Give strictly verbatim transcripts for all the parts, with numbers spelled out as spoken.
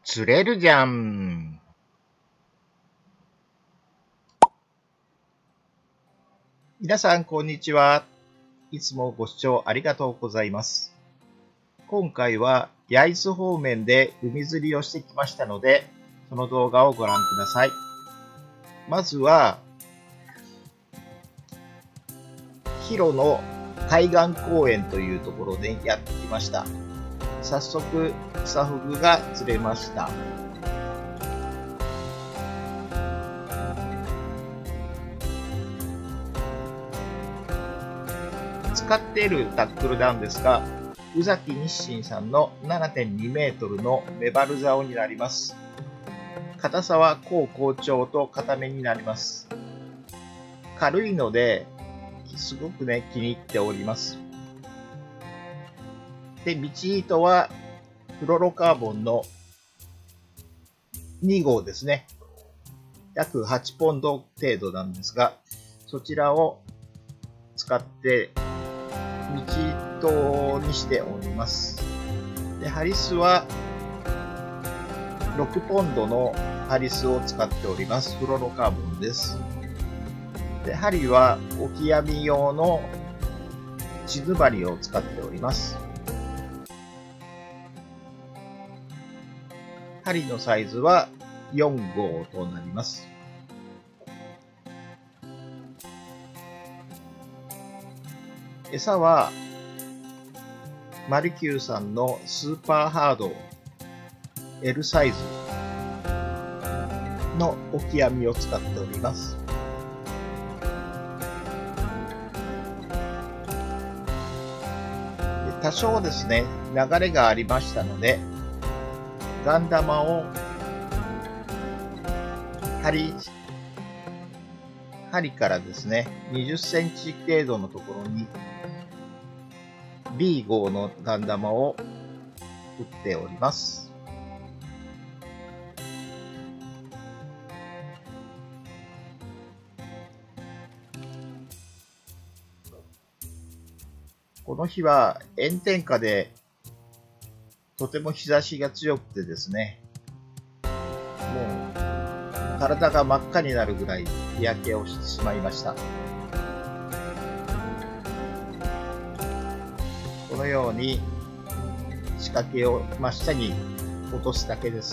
釣れるじゃん。皆さん、こんにちは。いつもご視聴ありがとうございます。今回は焼津方面で海釣りをしてきましたので、その動画をご覧ください。まずは、広野海岸公園というところでやってきました。早速、クサフグが釣れました。使っているタックルなんですが、宇崎日清さんの ななてんにメートルのメバル竿になります。硬さは高好調と硬めになります。軽いので、すごくね、気に入っております。で、道糸はフロロカーボンのに号ですね。約はちポンド程度なんですが、そちらを使って道糸にしております。で、ハリスはろくポンドのハリスを使っております。フロロカーボンです。で、針はオキアミ用の地図針を使っております。針のサイズはよん号となります。餌はマルキューさんのスーパーハード エル サイズのオキアミを使っております。多少ですね、流れがありましたので、ガン玉を針、針からですね、にじゅっセンチ程度のところに ビー号 のガン玉を打っております。この日は炎天下でとても日差しが強くてですね、もう体が真っ赤になるぐらい日焼けをしてしまいました。このように仕掛けを真下に落とすだけです。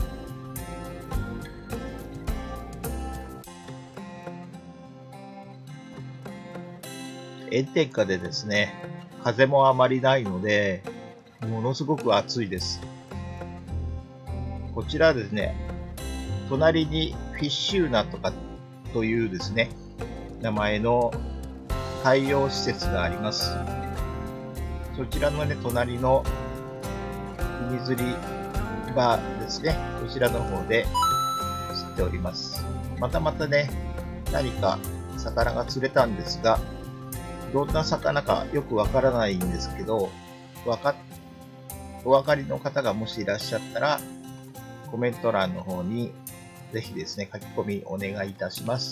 炎天下でですね、風もあまりないので、ものすごく暑いです。こちらはですね、隣にフィッシューナとかというですね、名前の海洋施設があります。そちらのね、隣の海釣り場ですね、そちらの方で釣っております。またまたね、何か魚が釣れたんですが、どんな魚かよくわからないんですけど、わか、お分かりの方がもしいらっしゃったら、コメント欄の方にぜひですね、書き込みお願いいたします。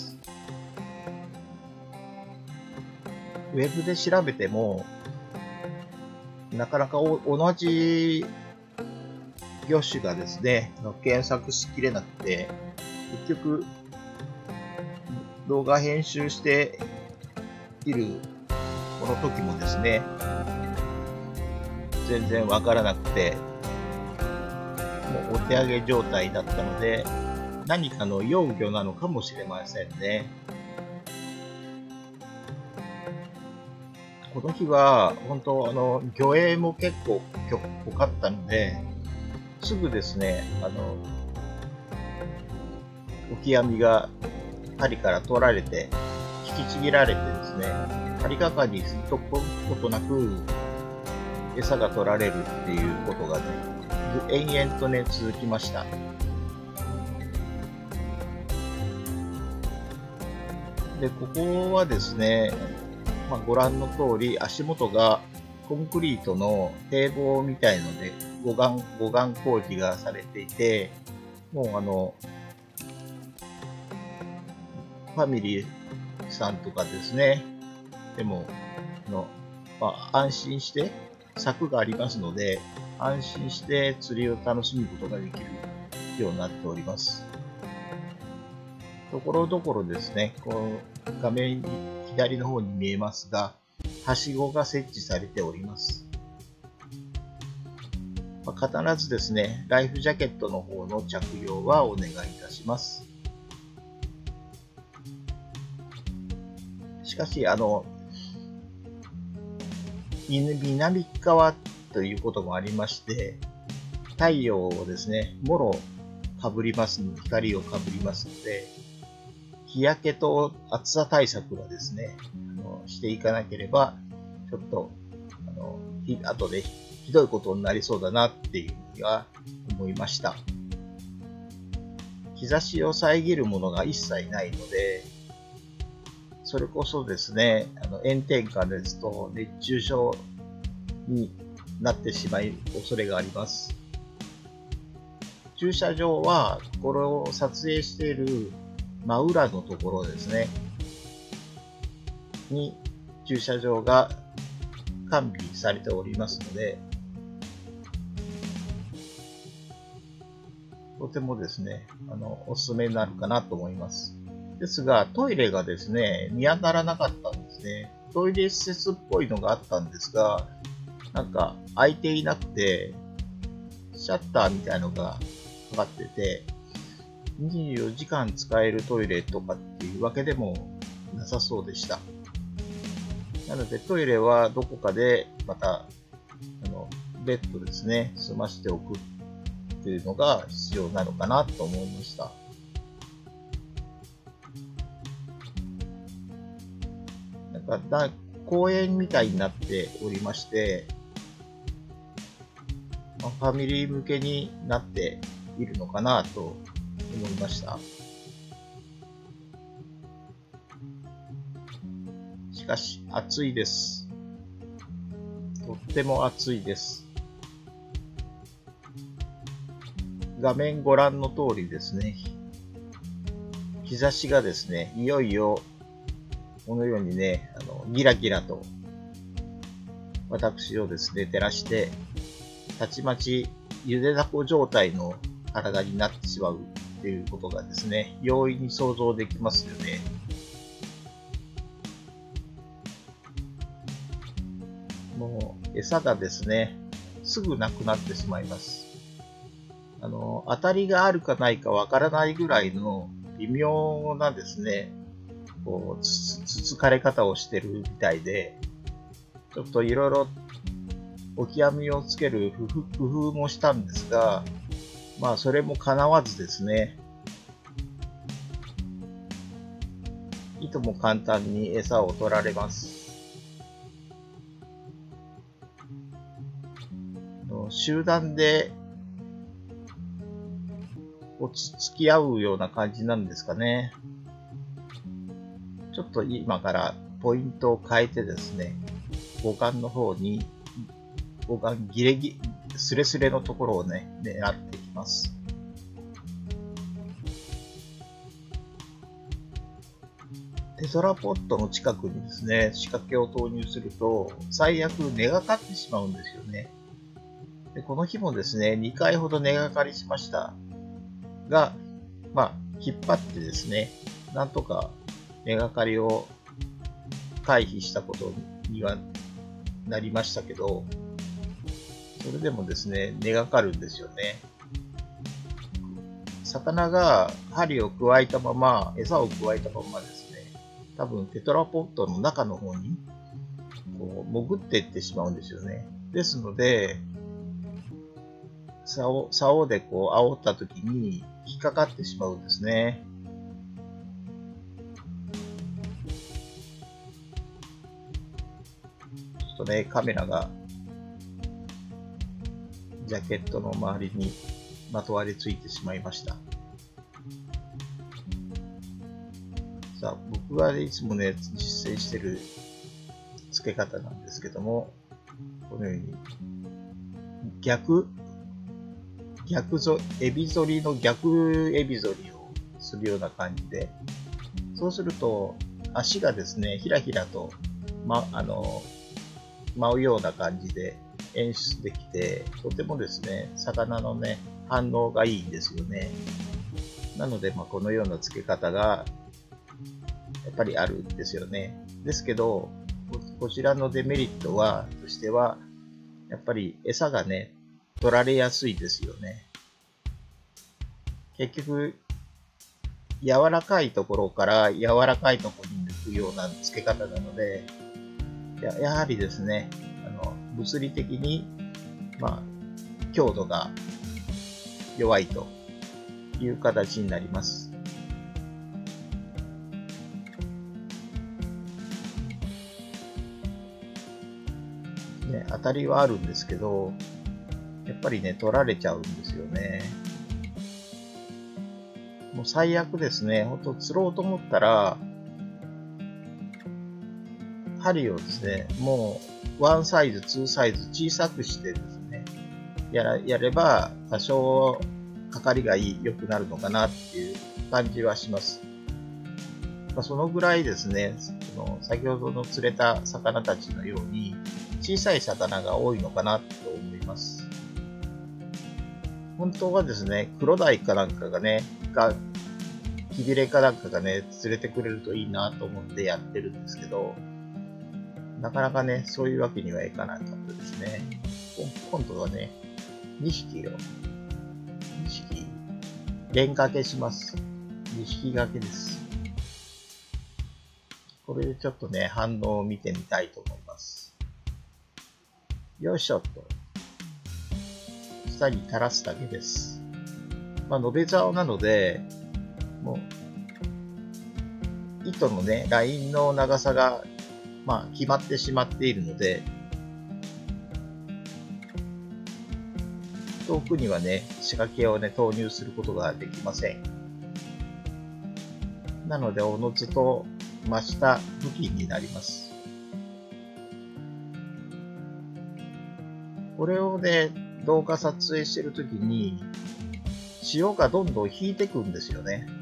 ウェブで調べても、なかなか同じ魚種がですね、検索しきれなくて、結局、動画編集しているこの時もですね、全然わからなくて、もうお手上げ状態だったので、何かの幼魚なのかもしれませんね。この日は、本当、あの、魚影も結構濃かったので、すぐですね、あの、オキアミが針から取られて、引きちぎられてですね、針がかりにすっとくことなく、餌が取られるっていうことがね、延々とね、続きました。で、ここはですね、まあ、ご覧の通り、足元がコンクリートの堤防みたいので、護岸、護岸工事がされていて、もうあの、ファミリーさんとかですね、でも、のまあ、安心して柵がありますので、 安心して釣りを楽しむことができるようになっております。ところどころですね、この画面左の方に見えますが、はしごが設置されております。まあ、必ずですね、ライフジャケットの方の着用はお願いいたします。しかし、あの、南側ということもありまして、太陽をですね、もろかぶりますので、光をかぶりますので、日焼けと暑さ対策はですね、あのしていかなければ、ちょっと、あの、後でひどいことになりそうだなっていうふうには思いました。日差しを遮るものが一切ないので、それこそですね、あの炎天下ですと熱中症になってしまう恐れがあります。駐車場は、これを撮影している真裏のところですね、に駐車場が完備されておりますので、とてもですね、あの、おすすめになるかなと思います。ですが、トイレがですね、見当たらなかったんですね。トイレ施設っぽいのがあったんですが、なんか開いていなくて、シャッターみたいのがかかってて、にじゅうよじかん使えるトイレとかっていうわけでもなさそうでした。なのでトイレはどこかでまた、あの、別途ですね、済ましておくっていうのが必要なのかなと思いました。なんかだ公園みたいになっておりまして、まあ、ファミリー向けになっているのかなと思いました。しかし暑いです。とっても暑いです。画面ご覧の通りですね、日差しがですね、いよいよこのようにね、あのギラギラと私をですね、照らして、たちまちゆでだこ状態の体になってしまうっていうことがですね、容易に想像できますよね。もう餌がですね、すぐなくなってしまいます。あの、当たりがあるかないかわからないぐらいの微妙なですね、こう、つつつかれ方をしてるみたいで、ちょっといろいろオキアミをつける工夫もしたんですが、まあそれも叶わずですね、いとも簡単に餌を取られます。集団でつつき合うような感じなんですかね。ちょっと今からポイントを変えてですね、護岸の方に、護岸ギレギスレスレのところをね、狙っていきます。テトラポットの近くにですね、仕掛けを投入すると、最悪根がかってしまうんですよね。でこの日もですね、にかいほど根がかりしました。が、まあ、引っ張ってですね、なんとか根がかりを回避したことにはなりましたけど、それでもですね、根がかるんですよね。魚が針をくわえたまま、餌をくわえたままですね、多分テトラポットの中の方にこう潜っていってしまうんですよね。ですので、竿、竿でこう煽った時に引っかかってしまうんですね。ちょっとね、カメラがジャケットの周りにまとわりついてしまいました。さあ、僕がいつもね、実践してる付け方なんですけども、このように逆逆ぞ、エビ反りの逆エビ反りをするような感じで、そうすると足がですね、ひらひらと、ま、あの、舞うような感じで、 演出できて、とてもですね、魚のね、反応がいいんですよね。なので、まあ、このような付け方が、やっぱりあるんですよね。ですけど、こちらのデメリットは、としては、やっぱり餌がね、取られやすいですよね。結局、柔らかいところから柔らかいところに抜くような付け方なので、や, やはりですね、あの物理的に、まあ、強度が弱いという形になります。ね、当たりはあるんですけど、やっぱりね、取られちゃうんですよね。もう最悪ですね、ほんと釣ろうと思ったら、針をですね、もうワンサイズ、ツーサイズ小さくしてですね、やらやれば多少かかりがいい良くなるのかなっていう感じはします。まあ、そのぐらいですね、その先ほどの釣れた魚たちのように小さい魚が多いのかなと思います。本当はですね、クロダイかなんかがね、がキビレかなんかがね、釣れてくれるといいなと思ってやってるんですけど、なかなかね、そういうわけにはいかなかったですね。今度はね、にひきを、にひき、連掛けします。にひき掛けです。これでちょっとね、反応を見てみたいと思います。よいしょっと。下に垂らすだけです。まあ、延べ竿なので、もう、糸のね、ラインの長さが、まあ、決まってしまっているので、遠くにはね、仕掛けをね、投入することができません。なので、おのずと真下付近になります。これをね、動画撮影してるときに、潮がどんどん引いてくんですよね。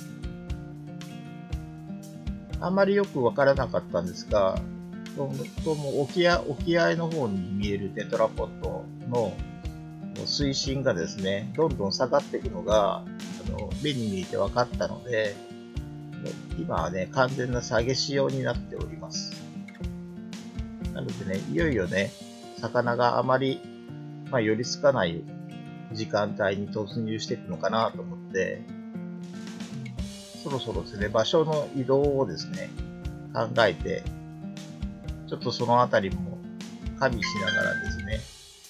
あんまりよくわからなかったんですが、どうも沖合、沖合の方に見えるテトラポットの水深がですね、どんどん下がっていくのが、あの目に見えて分かったので、今はね、完全な下げ潮になっております。なのでね、いよいよね、魚があまり、まあ、寄りつかない時間帯に突入していくのかなと思って、そろそろですね、場所の移動をですね、考えて、ちょっとそのあたりも加味しながらですね、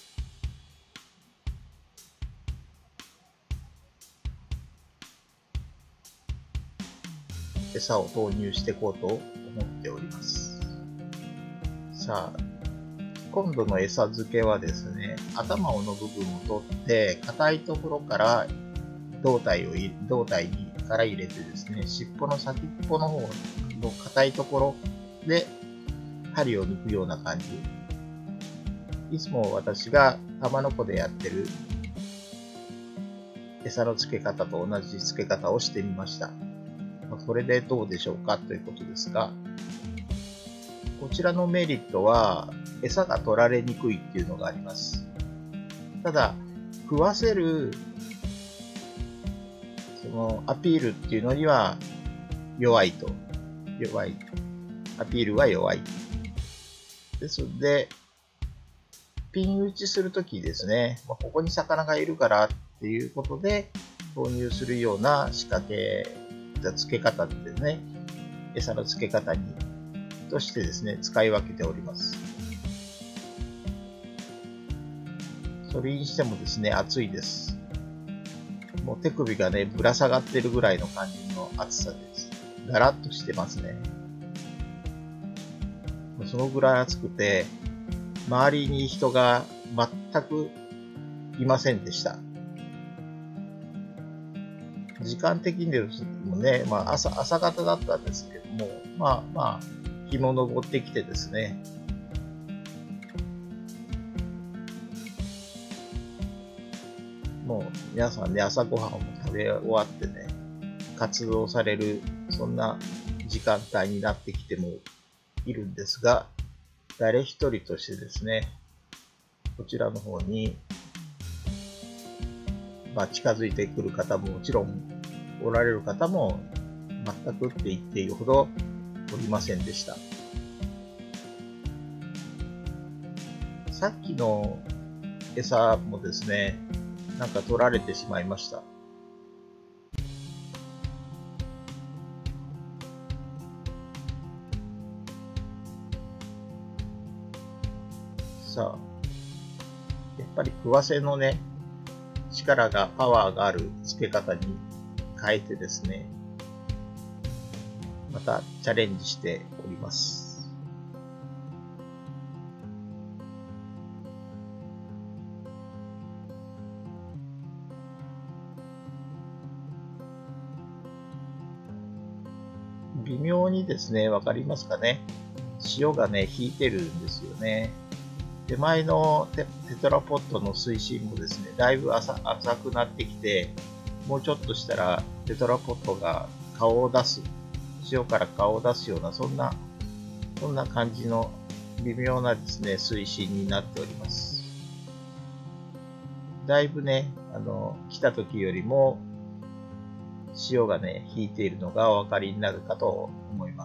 餌を投入していこうと思っております。さあ、今度の餌付けはですね、頭の部分を取って、硬いところから胴体を胴体にから入れてですね、尻尾の先っぽの方の硬いところで針を抜くような感じ。いつも私が玉の子でやってる餌の付け方と同じ付け方をしてみました。これでどうでしょうかということですが、こちらのメリットは餌が取られにくいっていうのがあります。ただ、食わせるそのアピールっていうのには弱いと。弱い。アピールは弱い。ですので、ピン打ちするときですね、ここに魚がいるからっていうことで投入するような仕掛け、付け方ですね、餌の付け方にとしてですね、使い分けております。それにしてもですね、暑いです。もう手首がね、ぶら下がってるぐらいの感じの暑さです。ガラッとしてますね。そのぐらい暑くて、周りに人が全くいませんでした。時間的にもね、まあ朝、朝方だったんですけども、まあまあ、日も昇ってきてですね、もう皆さんね、朝ごはんを食べ終わってね、活動される、そんな時間帯になってきてもいるんですが、誰一人としてですね、 こちらの方に、まあ、近づいてくる方ももちろんおられる方も全くって言っているほどおりませんでした。さっきの餌もですね、なんか取られてしまいました。さあ、やっぱり食わせのね、力が、パワーがある付け方に変えてですね、またチャレンジしております。微妙にですね、わかりますかね。潮がね、引いてるんですよね。手前の テ, テトラポットの水深もですね、だいぶ 浅, 浅くなってきて、もうちょっとしたらテトラポットが顔を出す、潮から顔を出すような、そんな、そんな感じの微妙なですね、水深になっております。だいぶね、あの、来た時よりも、潮がね、引いているのがお分かりになるかと思います。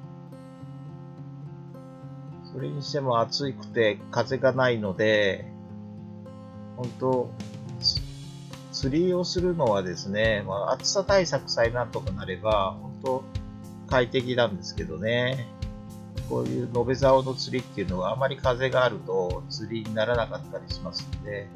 それにしても暑くて風がないので、本当、釣りをするのはですね、まあ、暑さ対策さえなんとかなれば、本当快適なんですけどね、こういう延べ竿の釣りっていうのはあまり風があると釣りにならなかったりしますので、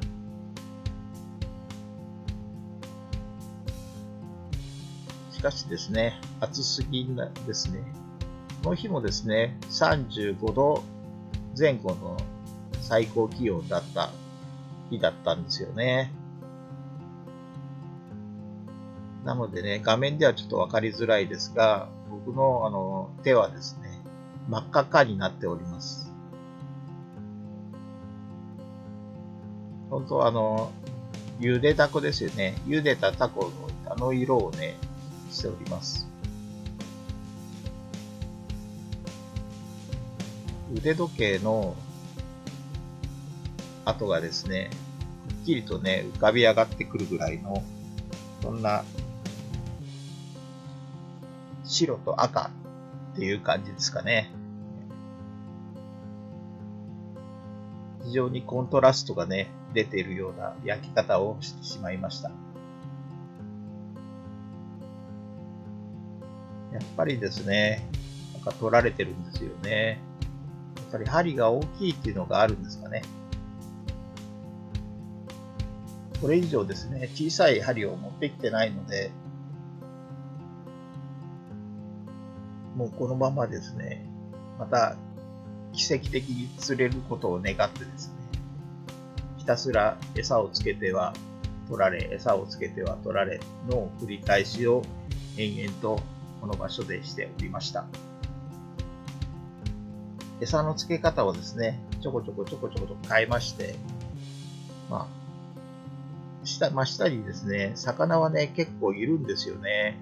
しかしですね、暑すぎなですね。この日もですね、さんじゅうごどぜん後の最高気温だった日だったんですよね。なのでね、画面ではちょっと分かりづらいですが、僕のあの手はですね、真っ赤っかになっております。本当あの、茹でタコですよね。茹でたタコのあの色をね、しております。腕時計の跡がですね、くっきりとね、浮かび上がってくるぐらいの、そんな白と赤っていう感じですかね。非常にコントラストがね、出ているような焼き方をしてしまいました。やっぱりですね、なんか取られてるんですよね。やっぱり針が大きいっていうのがあるんですかね。これ以上ですね、小さい針を持ってきてないので、もうこのままですね、また奇跡的に釣れることを願ってですね、ひたすら餌をつけては取られ、餌をつけては取られの繰り返しを延々とこの場所でしておりました。餌の付け方をですね、ちょこちょこちょこちょこと変えまして、まあ、下、真下にですね、魚はね、結構いるんですよね。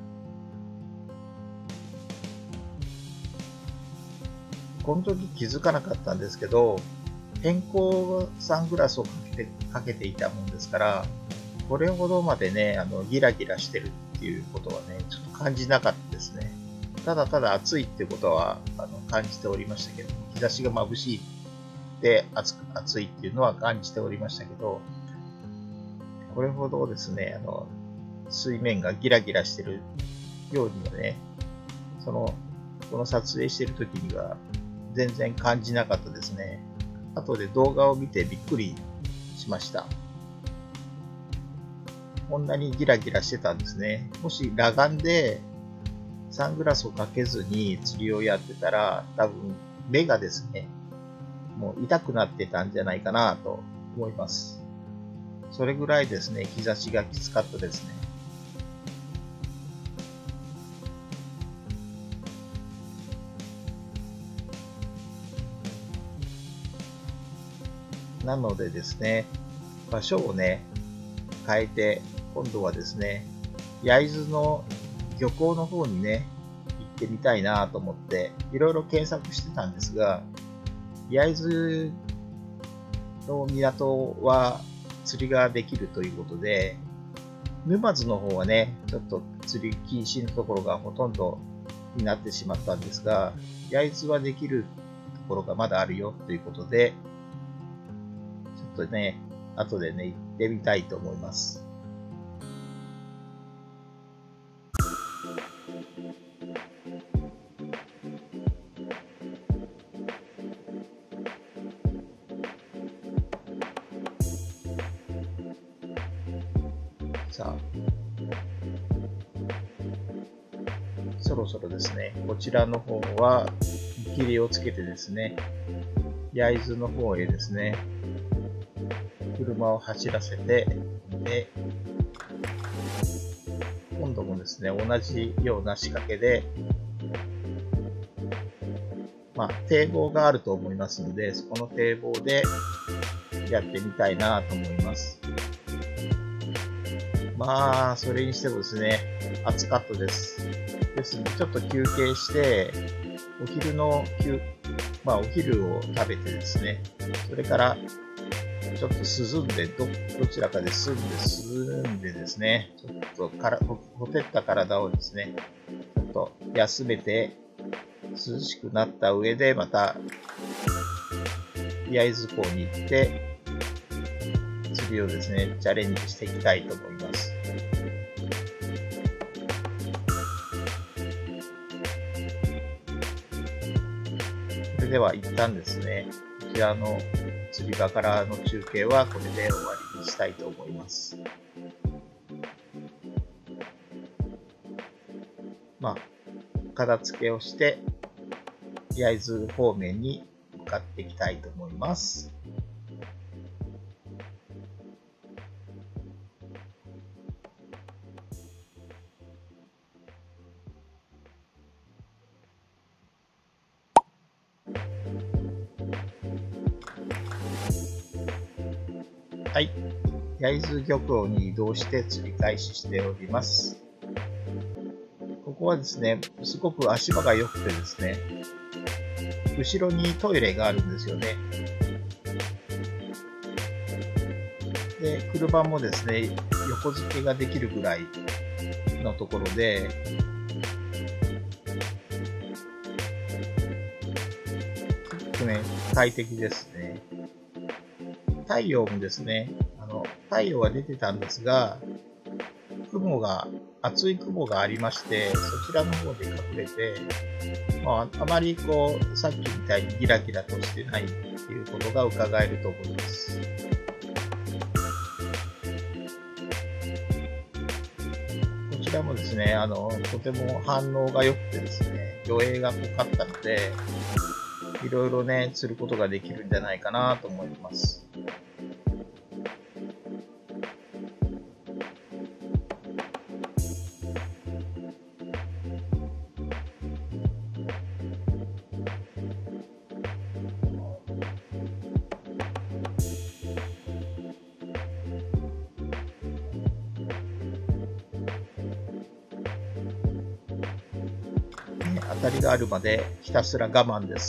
この時気づかなかったんですけど、偏光サングラスをかけて、かけていたもんですから、これほどまでね、あの、ギラギラしてるっていうことはね、ちょっと感じなかったですね。ただただ暑いってことはあの感じておりましたけど、日差しが眩しいで暑く暑いっていうのは感じておりましたけど、これほどですね、あの水面がギラギラしてるようにはね、そのこの撮影している時には全然感じなかったですね。後で動画を見てびっくりしました。こんなにギラギラしてたんですね。もし裸眼でサングラスをかけずに釣りをやってたら、多分目がですね、もう痛くなってたんじゃないかなと思います。それぐらいですね、日差しがきつかったですね。なのでですね、場所をね、変えて、今度はですね、焼津の漁港の方にね、行ってみたいなと思って、いろいろ検索してたんですが、焼津の港は釣りができるということで、沼津の方はね、ちょっと釣り禁止のところがほとんどになってしまったんですが、焼津はできるところがまだあるよということで、ちょっとね、後でね、行ってみたいと思います。さあ、そろそろですね、こちらの方は見切りをつけてですね、焼津の方へですね、車を走らせて、で、今度もですね、同じような仕掛けで、まあ、堤防があると思いますので、そこの堤防でやってみたいなと思います。まあ、それにしてもですね、暑かったです。ですので、ちょっと休憩して、お昼の休、まあ、お昼を食べてですね、それから、ちょっと涼んで、ど、どちらかで涼んで、涼んでですね、ちょっとから、ほ、ほてった体をですね、ちょっと休めて、涼しくなった上で、また、焼津港に行って、釣りをですね、チャレンジしていきたいと思います。それでは一旦ですね、こちらの釣り場からの中継はこれで終わりにしたいと思います。まあ、片付けをして、焼津方面に向かっていきたいと思います。はい。焼津漁港に移動して釣り開始しております。ここはですね、すごく足場が良くてですね、後ろにトイレがあるんですよね。で、車もですね、横付けができるぐらいのところで、すごくね、快適ですね。太陽もですね、あの、太陽は出てたんですが、雲が、厚い雲がありまして、そちらの方で隠れて、まあ、あまりこう、さっきみたいにギラギラとしてないっていうことが伺えると思います。こちらもですね、あの、とても反応が良くてですね、魚影が濃かったので、いろいろね、釣ることができるんじゃないかなと思います。当たりがあるまでひたすら我慢です。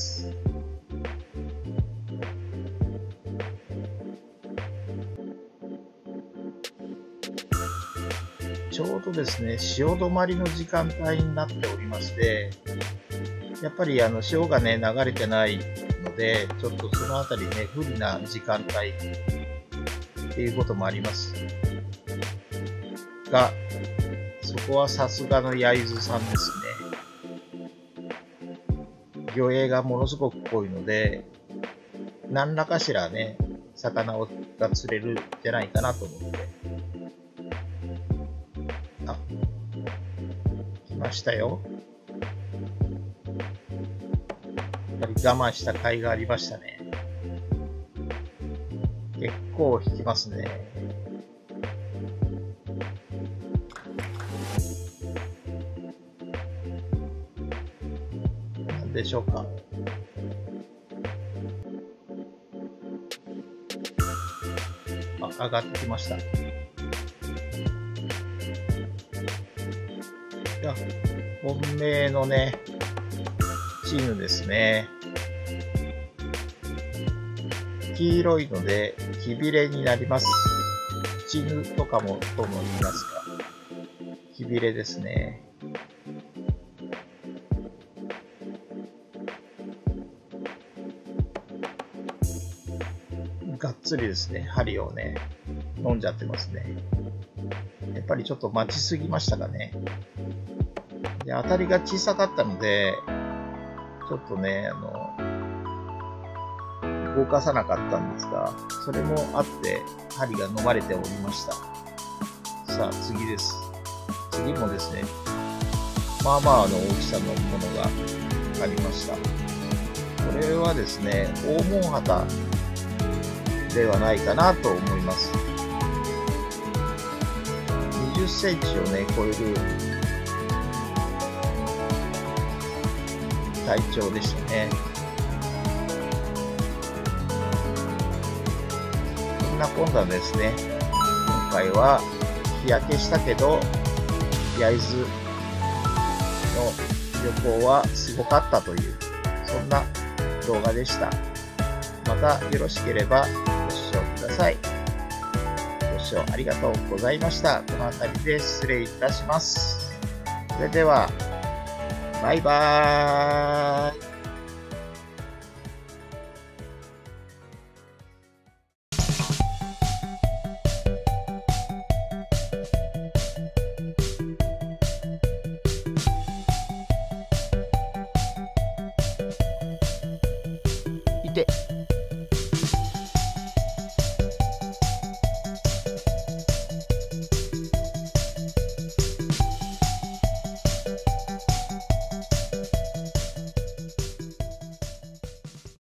ちょうどですね、潮止まりの時間帯になっておりまして、やっぱりあの潮がね、流れてないので、ちょっとそのあたりね、不利な時間帯っていうこともありますが、そこはさすがの焼津さんですね。魚影がものすごく濃いので、何らかしらね、魚が釣れるんじゃないかなと思って。あ、来ましたよ。やっぱり我慢した甲斐がありましたね。結構引きますね。なんでしょうか。あ、上がってきました。じゃあ、本命のね、チームですね。 黄色いので、きびれになります。チヌとかもとも言いますが、きびれですね。がっつりですね、針をね、飲んじゃってますね。やっぱりちょっと待ちすぎましたかね。で、当たりが小さかったので、ちょっとね、あの、動かさなかったんですが、それもあって、針が飲まれておりました。さあ、次です。次もですね、まあまあの大きさのものがありました。これはですね、黄門旗ではないかなと思います。にじゅっセンチをね、超える体長でしたね。そんなこんなですね、今回は日焼けしたけど、焼津の旅行はすごかったという、そんな動画でした。またよろしければご視聴ください。ご視聴ありがとうございました。この辺りで失礼いたします。それでは、バイバーイ。